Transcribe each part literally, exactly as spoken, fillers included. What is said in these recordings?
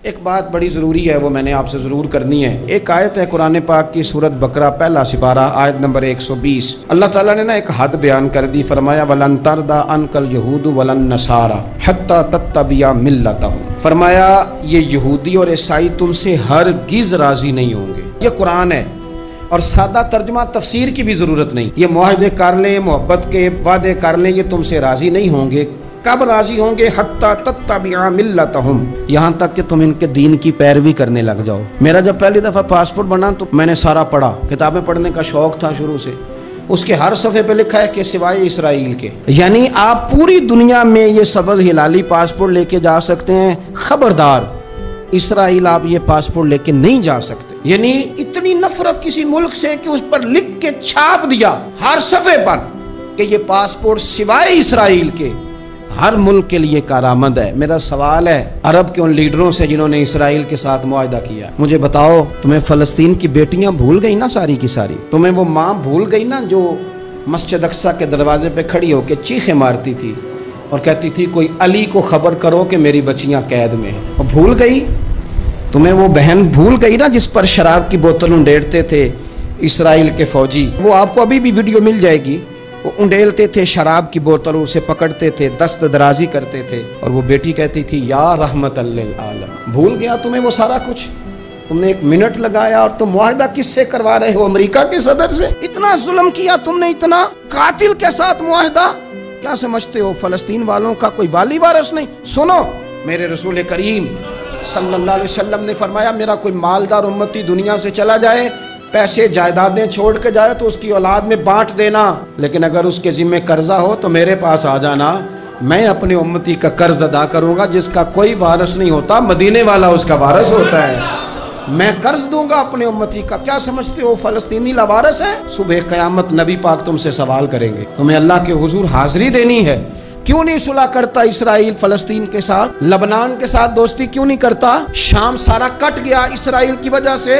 ایک بات بڑی ضروری ہے، وہ میں نے آپ سے ضرور کرنی ہے۔ ایک آیت ہے قرآن پاک کی سورت بقرہ پہلا سپارہ آیت نمبر ایک سو بیس۔ اللہ تعالیٰ نے نا ایک حد بیان کر دی، فرمایا وَلَن تَرْضَىٰ عَنْكَ الْيَهُودُ وَلَا النَّصَارَىٰ حَتَّىٰ تَتَّبِعَ مِلَّتَهُمْ۔ فرمایا یہ یہودی اور عیسائی تم سے ہرگز راضی نہیں ہوں گے۔ یہ قرآن ہے اور سادہ ترجمہ تفسیر کی بھی ضرورت نہیں۔ یہ معاہدے کر لیں، محبت کے وعدے کر لیں، یہ تم سے راضی نہیں ہوں گے۔ کب راضی ہوں گے؟ حتیٰ تتبع ملتہم، یہاں تک کہ تم ان کے دین کی پیروی کرنے لگ جاؤ۔ میرا جب پہلی دفعہ پاسپورٹ بنا تو میں نے سارا پڑھا، کتابیں پڑھنے کا شوق تھا شروع سے۔ اس کے ہر صفحے پہ لکھا ہے کہ سوائے اسرائیل کے، یعنی آپ پوری دنیا میں یہ سبز ہلالی پاسپورٹ لے کے جا سکتے ہیں، خبردار اسرائیل آپ یہ پاسپورٹ لے کے نہیں جا سکتے۔ یعنی اتنی نفرت کسی ملک سے کہ اس پر لکھ کے چھاپ دیا ہر صفحے پر کہ یہ پاسپورٹ سوائے اسرائیل کے ہر ملک کے لیے کارآمد ہے۔ میرا سوال ہے عرب کے ان لیڈروں سے جنہوں نے اسرائیل کے ساتھ معاہدہ کیا، مجھے بتاؤ تمہیں فلسطین کی بیٹیاں بھول گئی نا ساری کی ساری؟ تمہیں وہ ماں بھول گئی نا جو مسجد اقصی کے دروازے پہ کھڑی ہو کے چیخیں مارتی تھی اور کہتی تھی کوئی علی کو خبر کرو کہ میری بچیاں قید میں ہیں؟ وہ بھول گئی؟ تمہیں وہ بہن بھول گئی نا جس پر شراب کی بوتل انڈیڑتے تھے اسرائیل کے فوجی؟ وہ آپ کو ابھی بھی ویڈیو مل جائے گی۔ وہ انڈیلتے تھے شراب کی بوتل، اسے پکڑتے تھے، دست درازی کرتے تھے، اور وہ بیٹی کہتی تھی یا رحمت للعالم۔ بھول گیا تمہیں وہ سارا کچھ؟ تم نے ایک منٹ لگایا اور تم معاہدہ کس سے کروا رہے ہو؟ امریکہ کے صدر سے؟ اتنا ظلم کیا تم نے، اتنا قاتل کے ساتھ معاہدہ؟ کیا سمجھتے ہو فلسطین والوں کا کوئی والی وارث نہیں؟ سنو، میرے رسول کریم صلی اللہ علیہ وسلم نے فرمایا میرا کوئی مالدار امتی دنیا سے چلا جائے، پیسے جائیدادیں چھوڑ کے جائے تو اس کی اولاد میں بانٹ دینا، لیکن اگر اس کے ذمہ قرضہ ہو تو میرے پاس آ جانا، میں اپنے امتی کا قرض ادا کروں گا۔ جس کا کوئی وارث نہیں ہوتا مدینے والا اس کا وارث ہوتا ہے، میں قرض دوں گا اپنے امتی کا۔ کیا سمجھتے ہو فلسطینی لاوارث ہیں؟ صبح قیامت نبی پاک تم سے سوال کریں گے، تمہیں اللہ کے حضور حاضری دینی ہے۔ کیوں نہیں صلح کرتا اسرائیل فلسطین کے ساتھ؟ لبنان کے ساتھ دوستی کیوں نہیں کرتا؟ شام سارا کٹ گیا اسرائیل کی وجہ سے،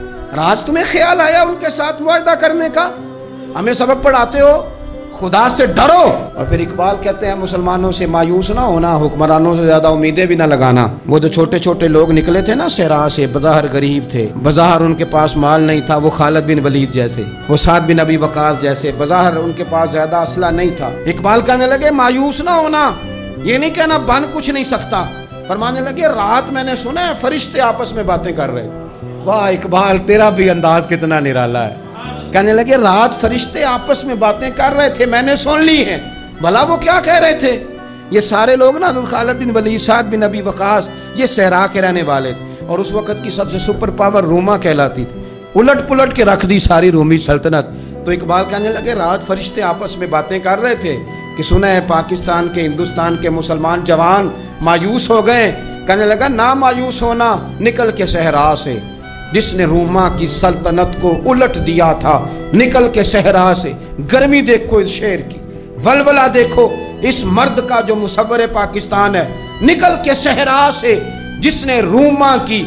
آج تمہیں خیال آیا ان کے ساتھ معاہدہ کرنے کا؟ ہمیں سبق پڑھاتے ہو خدا سے ڈرو۔ اور پھر اقبال کہتے ہیں مسلمانوں سے مایوس نہ ہونا، حکمرانوں سے زیادہ امیدیں بھی نہ لگانا۔ وہ جو چھوٹے چھوٹے لوگ نکلے تھے نا صحرا سے، بظاہر غریب تھے، بظاہر ان کے پاس مال نہیں تھا، وہ خالد بن ولید جیسے، وہ سعد بن ابی وقاص جیسے، بظاہر ان کے پاس زیادہ اسلحہ نہیں تھا۔ اقبال کہنے لگے مایوس نہ ہونا، یہ نہیں کہنا بن کچھ نہیں سکتا، فرمانے لگے رات میں نے سنا ہے فرشتے آپس میں باتیں کر رہے۔ واہ اقبال، تیرا بھی انداز کتنا نرالا ہے۔ کہنے لگے رات فرشتے آپس میں باتیں کر رہے تھے، میں نے سن لی ہیں۔ بھلا وہ کیا کہہ رہے تھے؟ یہ سارے لوگ نا خالد بن ولید، سعد بن ابی وقاص، یہ صحرا کے رہنے والے تھے، اور اس وقت کی سب سے سپر پاور روما کہلاتی تھی۔ الٹ پلٹ کے رکھ دی ساری رومی سلطنت۔ تو اقبال کہنے لگے رات فرشتے آپس میں باتیں کر رہے تھے کہ سنا ہے پاکستان کے، ہندوستان کے مسلمان جوان مایوس ہو گئے۔ کہنے لگا نہ مایوس ہونا، نکل کے صحرا سے، جس نے روما کی سلطنت کو الٹ دیا تھا، نکل کے صحرا سے۔ گرمی دیکھو اس شعر کی، ولولہ دیکھو اس مرد کا جو مصور پاکستان ہے، نکل کے صحرا سے جس نے روما کی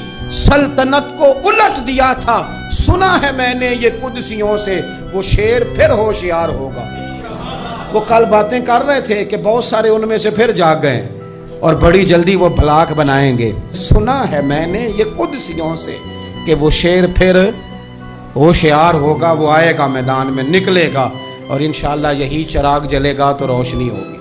سلطنت کو الٹ دیا تھا، سنا ہے میں نے یہ قدسیوں سے، وہ شعر پھر ہوشیار ہوگا۔ وہ کل باتیں کر رہے تھے کہ بہت سارے ان میں سے پھر جاگ گئے اور بڑی جلدی وہ بلاک بنائیں گے۔ سنا ہے میں نے یہ قدسیوں سے کہ وہ شعر پھر ہوشیار ہوگا، وہ آئے گا میدان میں، نکلے گا، اور انشاءاللہ یہی چراغ جلے گا تو روشنی ہوگی۔